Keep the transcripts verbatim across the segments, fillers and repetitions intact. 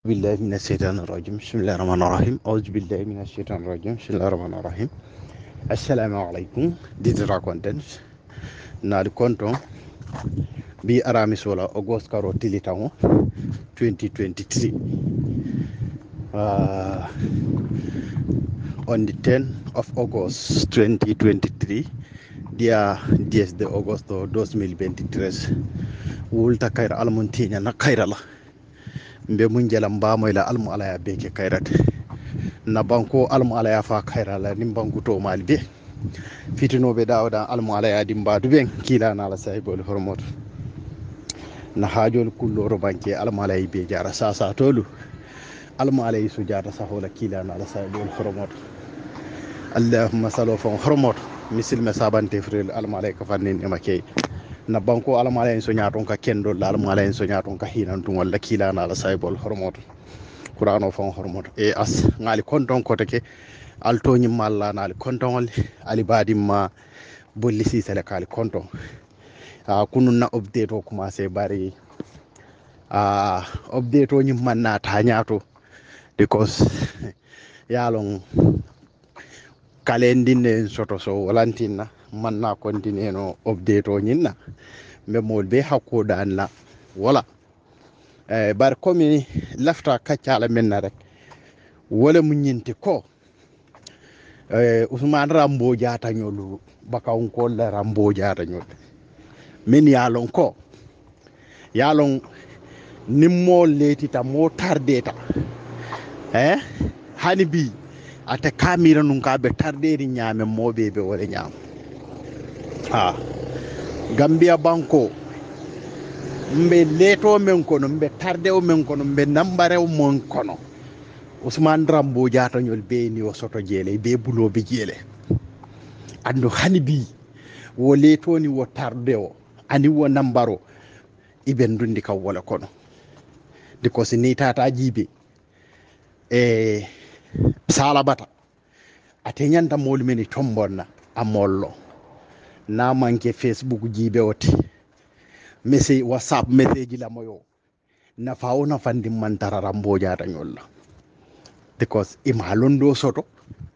بالله من الشيطان الرجيم بسم الله الرحمن الرحيم أعوذ بالله من الشيطان الرجيم بسم الله الرحمن الرحيم السلام عليكم digital contents naali konton bi aramis wala august karo tilitango twenty twenty-three uh, on the tenth of August twenty twenty-three dia dies de agosto two thousand twenty-three wulta kayra almuntinya na kayra la mbe mun jalam bamoy la almu ala ya beke kayrat na banko almu ala ya fa kayra la nim banko to mal be fitino be dawda almu ala ya dimba du ben kila na la saybol hormot na hajol kulloro banke almu ala be jara sasa tolu almu ala su jara sahola kila na la saybol hormot allahumma sallu fa hormot misil me sabante frel almu ala ka fannin e makay na banko alama ala so nyaaton ka kendo la alama ala so nyaaton ka hinan tun walla kila na ala saybol hormoto qur'ano fon hormoto e as ngali konton ko take alto nyi malla na ali konton ali badim ma bolli si sele kali konton a kunun na update o commencé bari a update o nyi manna ta nyaato because yalon kalendine soto so walantina manna continue no update o nyinna mbe mol be hakko dan la wala eh bar komi lafta kaccala menna rek wala mu nyinti ko eh Ousmane Rambo Jaata nyolu bakaw ko la Rambo Jaata nyol min yalon ko yalon nimmo letita mo tardeta eh hani bi ate kamira nun ka be tarderi nyame mobe be wala nyam ha Gambia banko mbe leto men kono mbe tarde o men kono mbe nambare o mon kono Ousmane Rambo Jaata nyol be ni o soto jele be bulo be jele ando hani bi wo leto ni wo tarde o ani wo nambaro ibe ndundi ka wala kono diko si ni tata jibe e sala bata ate nyanta mol meni tombonna amollo na manke Facebook jibe oti message WhatsApp message la moyo na faawo na fandi man tara Rambo Jaata nyolla because ima londo soto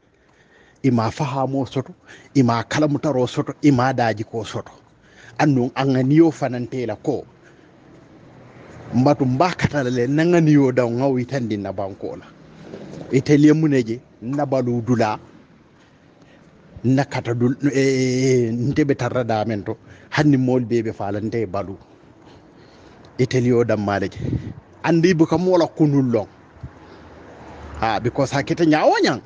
ima fahamo soto ima kalamutaro soto ima daji ko soto annon anganiyo fanantela ko mbatu mbakata le nanganiyo daw ngawi tandi na bankola itelie muneje nabalu dula nakata dul e ntebe tarada mento hanni mol bebe falante balu itelio dam maleje andi bu kam wala kunul ha because hakete nyawanya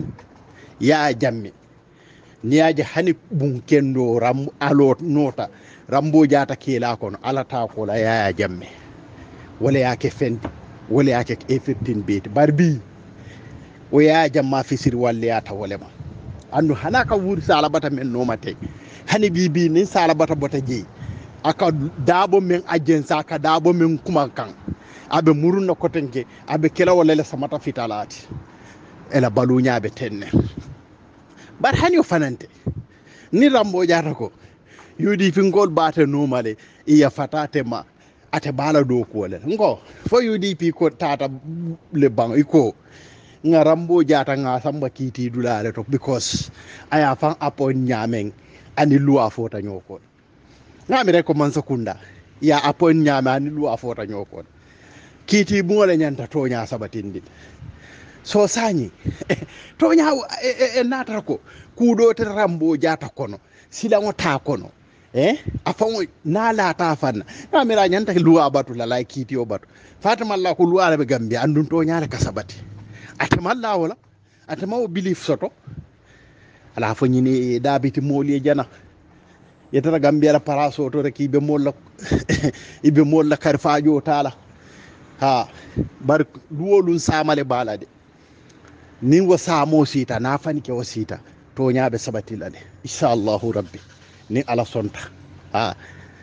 ya jammi niaje hani bun kendo ram alo nota Rambo Jaata kila kono alata ko la ya jamme wala yake fendi wala yake e fifteen bit barbi o ya jamma fisir walle ya tawolema andu hanaka wuri sala bata men no mate hani bibi ni sala bata bota je aka dabo men agensa ka dabo men kuma kan abe muruna kotenke abe kela wala la samata fitalati ela balunya be tenne bar hani o fanante ni Rambo Jaata ko yudi fingol bata no male iya fatate ma ate bala do ko le ngo fo yudi pi ko tata le bang iko nga Rambo Jaata nga samba kiti dulare to because aya fan apon nyamen ani luwa fota nyoko ngami rek ko man sakunda ya apon nyama ani luwa fota nyoko kiti bungole nyanta to nya sabatindi so sanyi to nya e, e, nata ko kudo te Rambo Jaata kono sila ngota kono eh afon na la ta fan ngami ra nyanta luwa batu la la kiti o batu fatima Allah ko luwa be Gambia andun to nya ka sabati atama la wala atama o belief soto ala fo nyini dabiti moli jana yetara Gambia la para soto rek ibe molla ibe molla karfaajo tala ha bar duwolun samale balade ni wo samo sita na fani ke wasita to nyaabe sabati lade inshallah rabbi ni ala sonta ha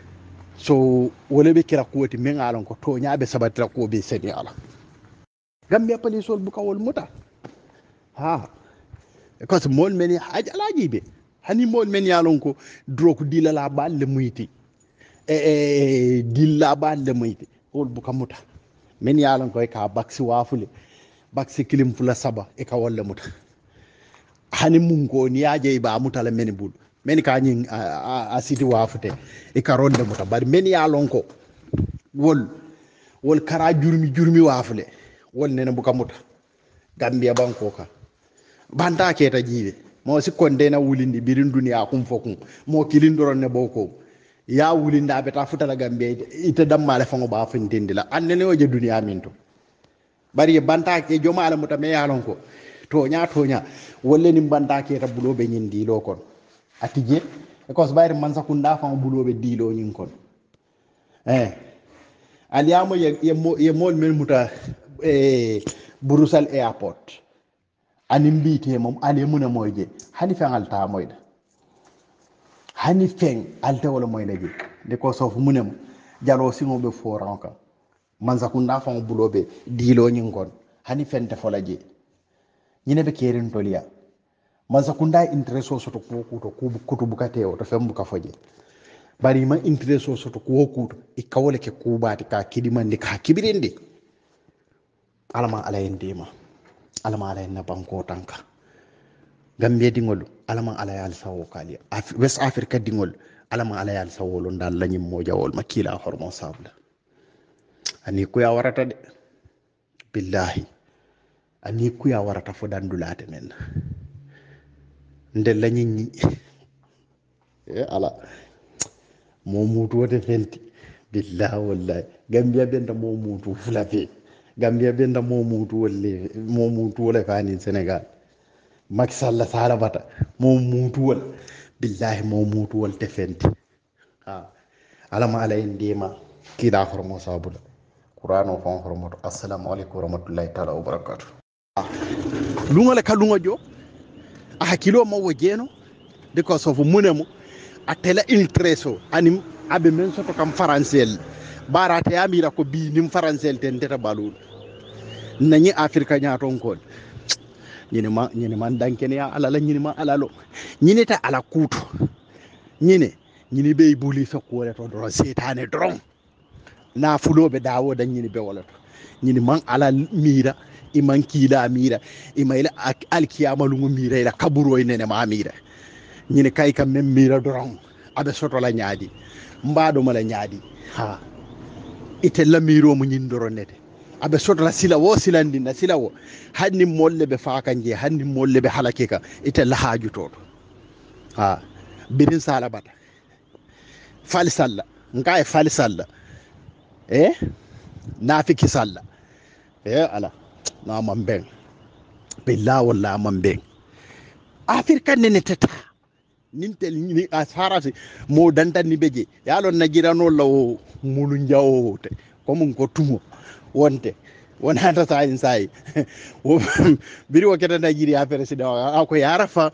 so wala be kira ko ti men alon ko to nyaabe sabati ko be seni ala Gambia police wol buka wol muta ha because mol meni haja laji be hani mol men yalon ko drok dila la balle muyti e e dilla balle muyti wol buka muta men yalan koy ka baksi wafule baksi kilim fula saba e ka wolle muta hani mun ko ni yaje ba mutala men bul men ka nyin a siti wafute e ka ronde muta bari men yalon ko wol wol kara jurmi jurmi wafule wol nena buka muta Gambia banko ka banta keta jiwe mo si konde na wulindi birin duniya kum fokum mo kilin doron ne boko ya wulinda be ta futala Gambia ite dammale fango ba fintindi la annene oje duniya minto bari banta ke jomala muta me yalon ko to nya to nya wolle ni banta ke ta bulobe nyindi lo kon atije e ko bayri man sakunda fango bulobe dilo nyin kon eh aliyamo ye ye mol men muta e Burusal airport ani mbite mom ale muna moyje hani fen alta moyda hani fen alta wala moyda je de ko sof munem jalo simo be foranka manza kunda fa bulobe dilo nyingon hani fen te fola je nyine be kerin toliya manza kunda intereso soto ko kuto ko kuto bukate o to fem buka foje bari ma intereso soto ko kuto e kawole ke kubati ka kidimandi ka kibirindi alama alayen dema alama alayen na banko tanka Gambia dingol alama alayal sawo kali Af West Africa dingol alama alayal sawo lo dal lañim mo jawol makila hormo sabla ani ku ya warata de billahi ani ku ya warata fo dandulate men ndel lañin ni e ala mo mutu wote fenti billahi wallahi Gambia benda mo mutu fulafe Gambia benda mo mutu wolle mo mutu wolle fani Senegal Macky Sall sala bata mo mutu wol billahi mo mutu wol tefenti ha alama ala indima kida hormo sabula qur'ano fon hormo assalamu alaikum warahmatullahi taala wabarakatuh lunga le kalunga jo a hakilo mo wojeno de ko so fu munemo atela intereso anim abe men soto kam faransel barate amira ko bi nim faransel ten teta balul nani afrika nyaton ko ñine ma ñine man dankene ya ala la ñine ma ala lo ñine ta ala kuto ñine ñine be buli fe ko le to do setane dron na fulobe dawo da ñine be wala to ñine man ala mira e man kila mira e mayla alkiyama lu mira ila kaburo nene ma mira ñine kay kam mem mira dron abe soto la ñaadi mbaado mala ñaadi ha ite la miro mu ñin doron nete abe sodra sila wo silandi na sila wo hanni molle be faakanje hanni molle be halakeka ite la haaju to ha birin sala bata fali salla ngai fali salla eh nafiki salla eh ala na mamben billahi wallahi mamben afrika nene teta nintel ni asarasi mo dantan ni beje yalon najirano law mulu njawte ko mun ko tumo wonte wonata sayin sayi biri wakata Nigeria president ako yarafa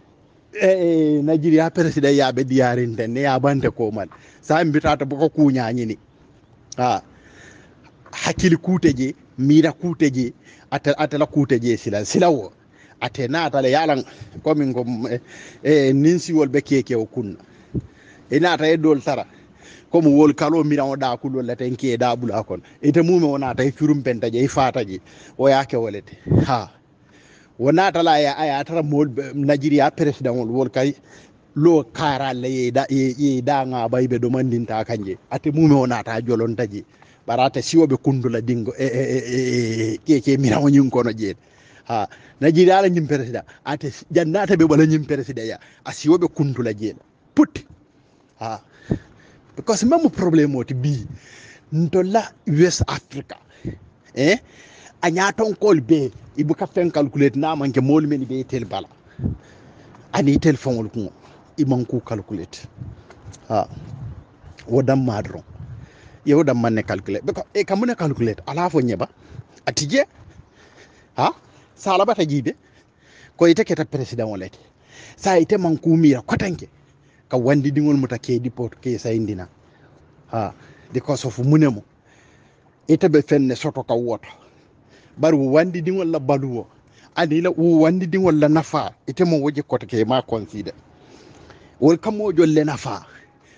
e Nigeria president yabe diarinte ne yabante ko man sa mbitata boko kuñañi ni ha hakili kuteje mira kuteje ata ata la kuteje sila sila wo ate nata le yalan komin ko e ninsi wol be keke o kunna e nata e dol tara comme wol kalo miran da kulol la ten ke da bula kon ite mume wona tay firum penta je fataji o yake wolete ha wona tala ya aya tara mol Nigeria president wol wol kay lo kara le ye da ye da nga baybe do mandinta kanje ate mume wona ta jolon taji barata siwobe kundula dingo e e ke ke miran woni kono je ha Nigeria la nyim president ate jannata be bala nyim president ya asiwobe kundula je putti ha because même problème oti bi ntola West Africa eh anya ton kol be ibu ka fen calculate na manke mol men be tel bala ani tel fongol ko i manku calculate ha wodam madron yow dam man calculate be ko e kamune calculate ala fo nyeba atije ha sala bata jibe ko ite keta president wolete sa ite manku mira kotanke ka wandi dingol muta ke dipot ke sayndina ha de ko so fu munemo ite be fenne soto ka woto bar wandi dingol la baluwo ani la wandi dingol la nafa ite mo woje ko ke ma consider wol kam mo jolle nafa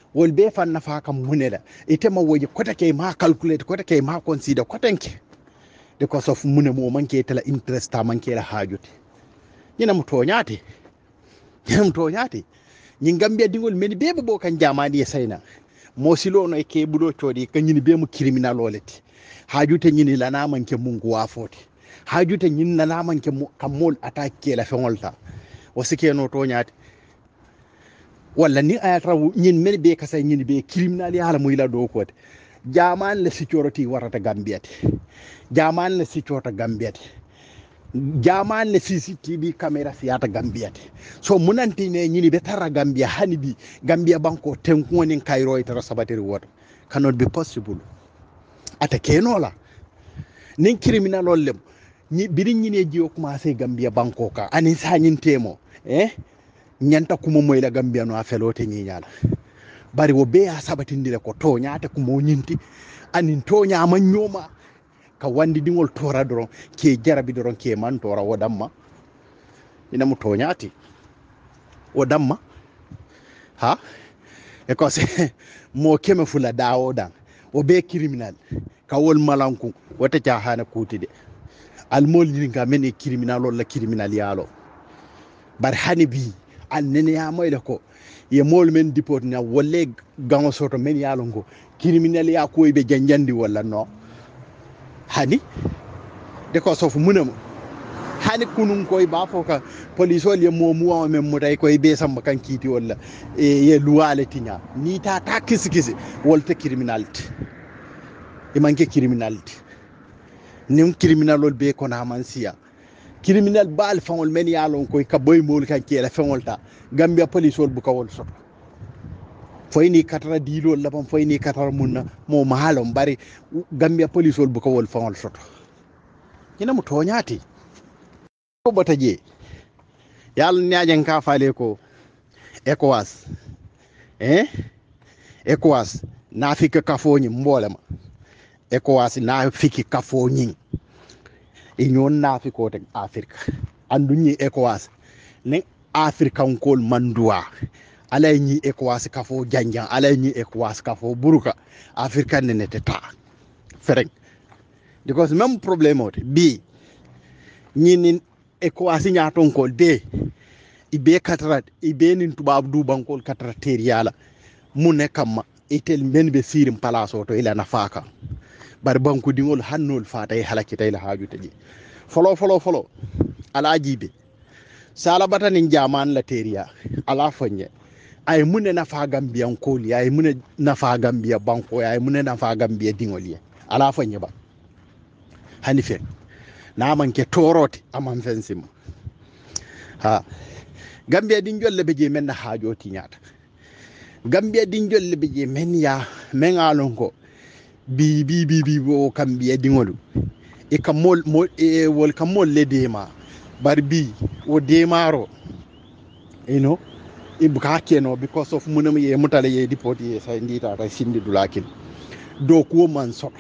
wol be fan nafa kam munela ite ma woji kota ke ma calculate kota ke ma consider kotenke because of mune mo manke tela interest ta manke la hajuti ñina mo toñati ñina mo toñati ñi Gambia dingol men be bo kan jamani e sayna mo silo no e ke bulo todi kanyini be mo criminal oleti hajute ñini lana manke mungu wafoti hajute ñin lana manke kamol attaque la fengolta o sike no toñati walla ni ayatra ñin men be kasa ñini be criminal yala muy la do ko jaman le security warata Gambiate jaman le security Gambiate jaman le C C T V camera siyata Gambiate so munanti ne ñini be tara Gambia hani bi Gambia banko tenko ni Cairo itara sabatiri woto cannot be possible ata kenola nin criminal ollem ñi biri ñine jiyo commencé Gambia banko ka ani sa ñin temo eh ñanta kuma moy la Gambia no afelote ñi ñala bari wo be a sabatindire ko to ñaata ko mo ñinti anin to ñama ñoma ka wandi dingol tora doron ke jarabi doron ke man tora wodamma ina mo to ñaati wodamma ha e ko se mo keme fula dawo dan o be criminal ka wol malanku wata ca hana kutide al mol ni nga men e criminal wala criminal yalo bar hani bi al nene ya moyle ko ye mol men dipot na wolle gango soto men yalo ngo criminal ya ko be janjandi wala no hani de ko sofu munamo hani kunun koy ba foka police wol ye mo muwa men mutay koy be samba kan kiti wala e ye luwale tinya ni ta ta kisi kisi wolte criminality e manke criminality nim criminal wol be ko na man siya criminal bal fangol men yalon koy ka boy mol kan kela fangol ta Gambia police wol bu ko wol soto foyni katara dilo labam foyni katara munna mo mahalom bari Gambia police wol bu ko wol fangol soto ina mo toñati ko bota je yalla ñaajen ka faale ko ECOWAS eh ECOWAS na fika kafoñi mbolema ECOWAS na fiki kafoñi union na fi ko tek Afrique andu ñi ECOWAS ne African kol mandua alay ñi ECOWAS kafo janjan alay ñi ECOWAS kafo buruka African ne teta fereng because même problème ot bi ñi ni ECOWAS ñaton kol be ibe katrat ibe nin tubab du bankol katrat yala mu ne kam itel men be sirim palaso to ila nafaka bar banku dingol hannol fatay halakitay la haju taji folo folo folo ala jibe sala batani jaman la teria ala fonye ay mune nafa Gambia koli ay mune nafa Gambia banko ay mune nafa Gambia dingoli ala fonye ba hanife na manke toroti amam fensima ha Gambia din jolle be je men na hajoti nyata Gambia din jolle be je men ya men alon ko bi bi bi bi bo Gambia dingolu e kam mol mol e wol kam mol le dema bar bi o demaro you know ibuka keno because of munam ye mutale ye deport ye sa ndita ta sindi dulakin do ko man so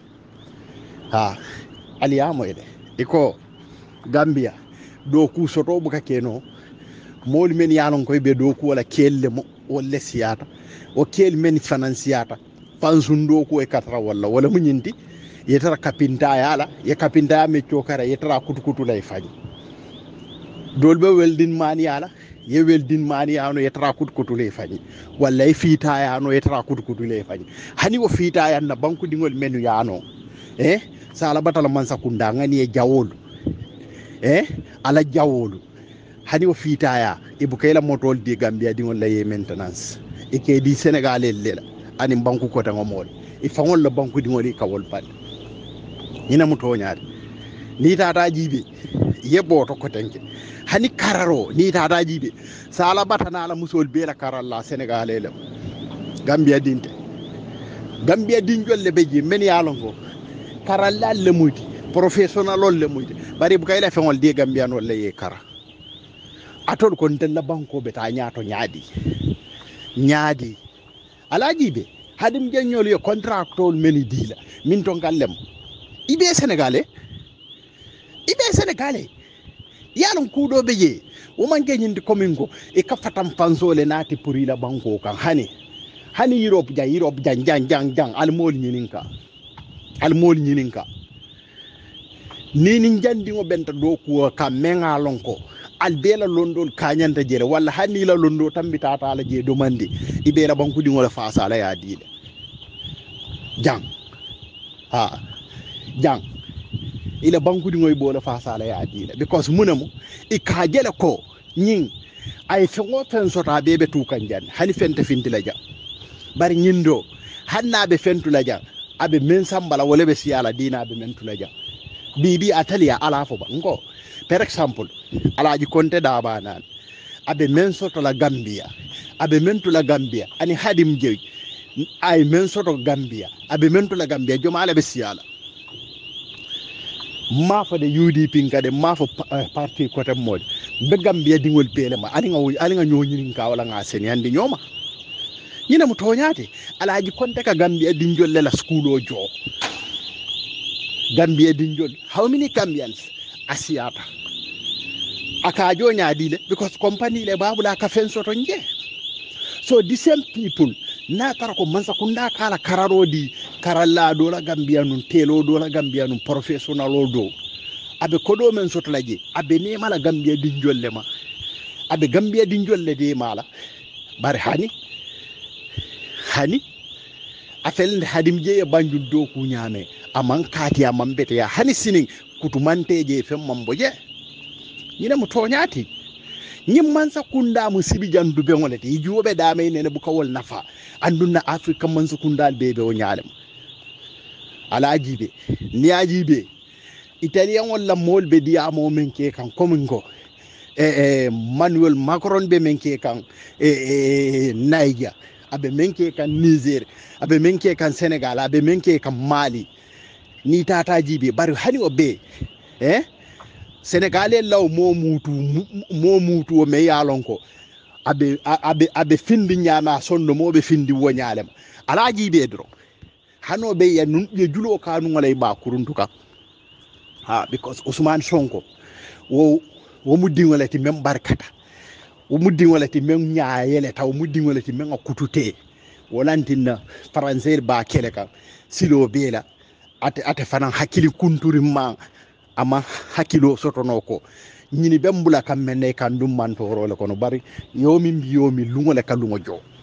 ha aliya moyde iko Gambia do ku soto buka keno mol men yalon koy be do ku wala kelle mo wala siyata o kel men financiata fansundo ko e katra wala wala munyinti yetara kapinta yala ye kapinta me chokara yetara kutukutu lay faji dolbe weldin mani yala ye weldin mani yano yetara kutukutu lay faji wala e fita yano yetara kutukutu lay faji hani wo fita yanna banku dingol menu yano eh sala batala man sakunda ngani e jawolu eh ala jawolu hani wo fita ya ibukayla motol di Gambia dingol lay maintenance e ke di Senegal lela ani banku ko tan ngomol e fangol la banku dingol e kawol pal ina mu toñaade ni tata jibe yebbo to ko tanke hani kararo ni tata jibe sala batana la musol be la karalla Senegal ele Gambia dinte Gambia din jolle beji men yalongo karalla le muyti professionnel le muyti bari bu kay la fengol de Gambia no le ye kara atol kon tel la banko be ta nyaato nyaadi nyaadi ala jibe hadim jeñol yo contractol meni dila min to gallem ibe Sénégalais ibe Sénégalais yalon kuudo be je o manke nyindi commune ko e ka fatam fansole naati pour ila banko kan hani hani Europe ja Europe jan jan jan jan almol nyininka almol nyininka nini jandi ngo benta do ko ka menga lonko albela londol kanyanta jere walla hani la londo tambita ta la je domandi ibela bankudi ngola faasa la ya dile jang ha jang ila bankudi ngoy bola faasa la ya dile because munamo e ka jele ko nyin ay fengo fen sota bebe tu kanjan hani fente finti la ja bari nyindo hannabe fentu la ja abe men sambala wala be siyala dina be men tu la ja bibi atalia ala fo ba ngo par exemple alaji konte da banan abe men soto la Gambia abe men tu la Gambia ani hadim jewi ay men soto Gambia abe men tu la Gambia joma ala be siyala ma fa de U D P ngade ma fa parti côté mod be Gambia dingol pele ma ani nga ani nga nyoni ka wala nga sen yandi nyoma ñina mu toñaate alaji konte ka Gambia dinjol le la school o jo Gambia dinjol how many Gambians asiata aka jo nyaadi le because company le babula ka fen soto nje so the same people na tar ko mansa kunda kala kararo di karalla do la Gambia nun telo do la Gambia nun professional o do abe kodo men soto laje abe ne mala Gambia dinjol le ma abe Gambia dinjol le de mala bari hani hani afel hadim je banjul do ku nyame aman kati amman bete ya hani sinin kutumante je fem mambo je ñina mu toñati ñim man sa kunda mu sibi jandu be ngolete yijobe da may ne bu kawol nafa anduna afrika man sa kunda bebe o nyalem ala jibe ni ajibe italien wala molbe diamo men ke kan komingo e e Manuel Macron be men ke kan e e Niger abe menke kan Niger abe menke kan Senegal abe menke kan Mali ni tata jibe bari hani obe eh Senegalais law mo mutu mo mutu o me yalonko abe abe abe findi nyama sonno mo be findi wonyalem ala jibe dro hano be ya nun be julo kanu ngolay ba kuruntuka ha because Ousmane Sonko wo wo mudingolati mem barkata o muddingolati men nyaayele taw muddingolati men akutute wolantina français ba kele ka silo bela ate ate fanan hakili kunturi ma ama hakilo sotono ko ñini bembula kam men ne kan dum man to role kono bari yomi yomi lungole ka lungo jo